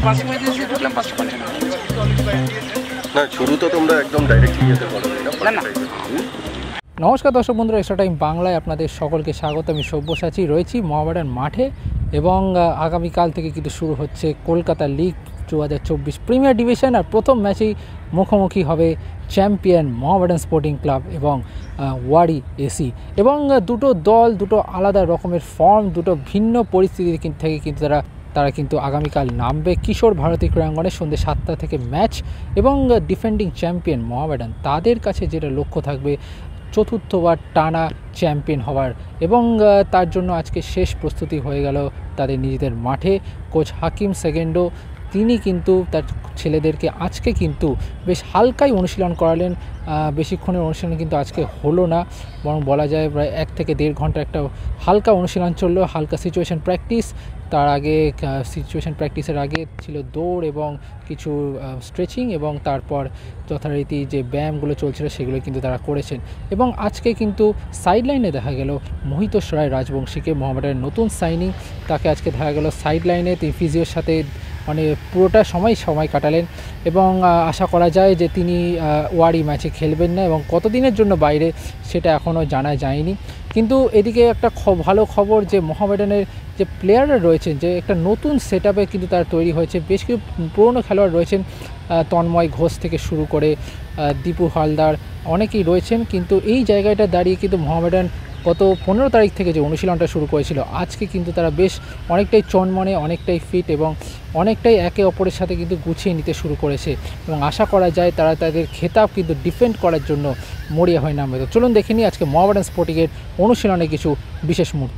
বাসে করে দিয়েছি, ঢুকলাম 5টা কন্টেনার। না শুরু তো তোমরা একদম ডাইরেক্টলি যেতে পারো না? না। নমস্কার দর্শক বন্ধুরা, এক্সট্রা টাইম বাংলায় আপনাদের সকলকে স্বাগত। আমি সব্যসাচী রয়েছি মোহামেডান মাঠে এবং আগামীকাল থেকে কিন্তু শুরু হচ্ছে কলকাতা লিগ 2024 প্রিমিয়ার ডিভিশন। আর প্রথম ম্যাচেই মুখোমুখি হবে চ্যাম্পিয়ন মোহামেডান স্পোর্টিং ক্লাব এবং ওয়ারি এসি। এবং দুটো দল দুটো আলাদা রকমের ফর্ম, দুটো ভিন্ন পরিস্থিতি থেকে কিন্তু তারা কিন্তু আগামীকাল নামবে কিশোর ভারতী ক্রীড়াঙ্গনে সন্ধ্যে 7টা থেকে ম্যাচ। এবং ডিফেন্ডিং চ্যাম্পিয়ন মোহামেডান, তাদের কাছে যেটা লক্ষ্য থাকবে চতুর্থবার টানা চ্যাম্পিয়ন হওয়ার। এবং তার জন্য আজকে শেষ প্রস্তুতি হয়ে গেল তাদের নিজেদের মাঠে। কোচ হাকিম সেকেন্ডো তিনি কিন্তু তার ছেলেদেরকে আজকে কিন্তু বেশ হালকাই অনুশীলন করালেন। বেশিক্ষণের অনুশীলন কিন্তু আজকে হলো না, বরং বলা যায় প্রায় 1 থেকে 1.5 ঘন্টা একটা হালকা অনুশীলন চললো, হালকা সিচুয়েশন প্র্যাকটিস। তার আগে সিচুয়েশন প্র্যাকটিসের আগে ছিল দৌড় এবং কিছু স্ট্রেচিং, এবং তারপর যথারীতি যে ব্যায়ামগুলো চলছিল সেগুলো কিন্তু তারা করেছেন। এবং আজকে কিন্তু সাইডলাইনে দেখা গেল মোহিতোষ রায় রাজবংশীকে, মোহামেডানের নতুন সাইনিং, তাকে আজকে দেখা গেল সাইডলাইনে। তিনি ফিজিওর সাথে মানে পুরোটা সময় কাটালেন এবং আশা করা যায় যে তিনি ওয়ারি ম্যাচে খেলবেন না এবং কতদিনের জন্য বাইরে সেটা এখনও জানা যায়নি। কিন্তু এদিকে একটা ভালো খবর যে মোহামেডানের যে প্লেয়াররা রয়েছেন, যে একটা নতুন সেট আপে কিন্তু তারা তৈরি হয়েছে। বেশ কিছু পুরনো খেলোয়াড় রয়েছেন, তন্ময় ঘোষ থেকে শুরু করে দীপু হালদার অনেকেই রয়েছেন। কিন্তু এই জায়গাটা দাঁড়িয়ে কিন্তু মোহামেডান গত 15 তারিখ থেকে যে অনুশীলনটা শুরু করেছিল, আজকে কিন্তু তারা বেশ অনেকটাই চনমনে, অনেকটাই ফিট এবং অনেকটাই একে অপরের সাথে কিন্তু গুছিয়ে নিতে শুরু করেছে। এবং আশা করা যায় তারা তাদের খেতাব কিন্তু ডিফেন্ড করার জন্য মরিয়া হয়ে নামবে। তো চলুন দেখে নিই আজকে মোহামেডান স্পোর্টিংয়ের অনুশীলনে কিছু বিশেষ মুহূর্ত।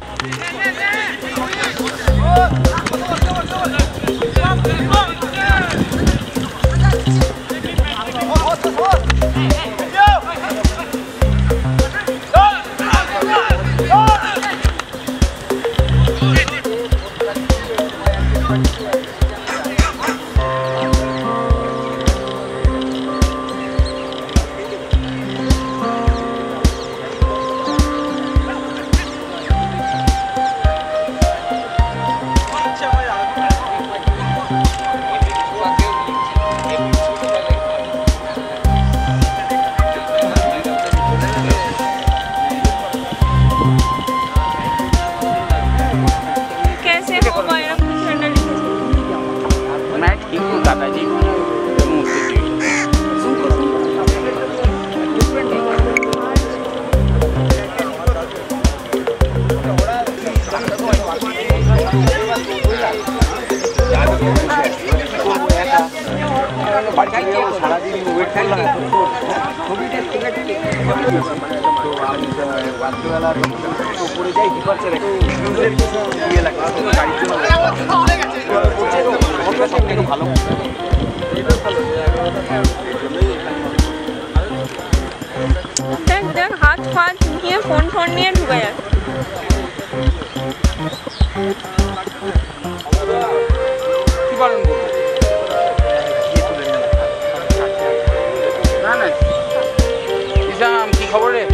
দেখ হাত ফাত নিয়ে ফোন নিয়ে ঢুকে যাচ্ছে। কি খবর রে?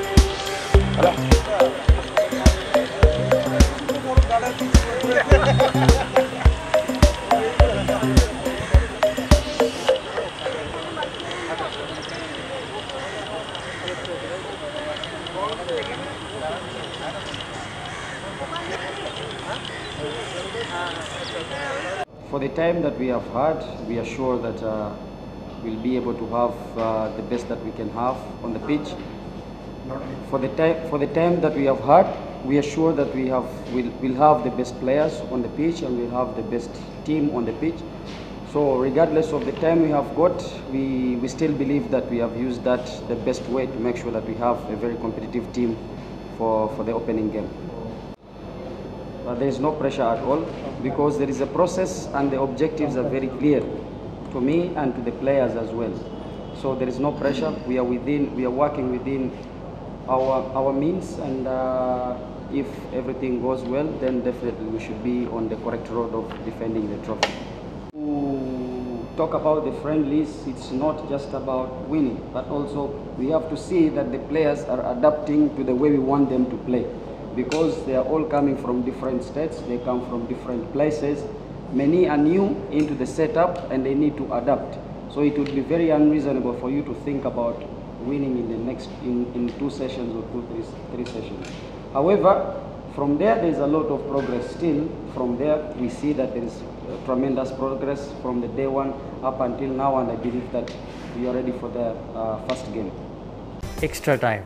For the time that we have had, we are sure that we'll be able to have the best that we can have on the pitch. For the time that we have had, we are sure that we'll have the best players on the pitch and we'll have the best team on the pitch. So regardless of the time we have got, we still believe that we have used that the best way to make sure that we have a very competitive team for the opening game. There is no pressure at all because there is a process and the objectives are very clear to me and to the players as well. So there is no pressure. We are working within our means, and if everything goes well, then definitely we should be on the correct road of defending the trophy. Talk about the friendlies, it's not just about winning, but also we have to see that the players are adapting to the way we want them to play, because they are all coming from different states, they come from different places, Many are new into the setup and they need to adapt. So it would be very unreasonable for you to think about winning in the next in 2 sessions or 3 sessions. However, from there is a lot of progress still. From there we see that there is tremendous progress from the day one up until now, and I believe that we are ready for the first game. Extra time.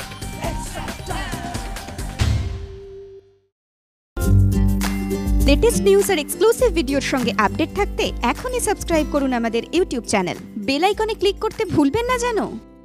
Latest news আর exclusive ভিডিওর সঙ্গে update থাকতে এখনই subscribe করুন আমাদের YouTube channel. Bell আইকনে click করতে ভুলবেন না যেন।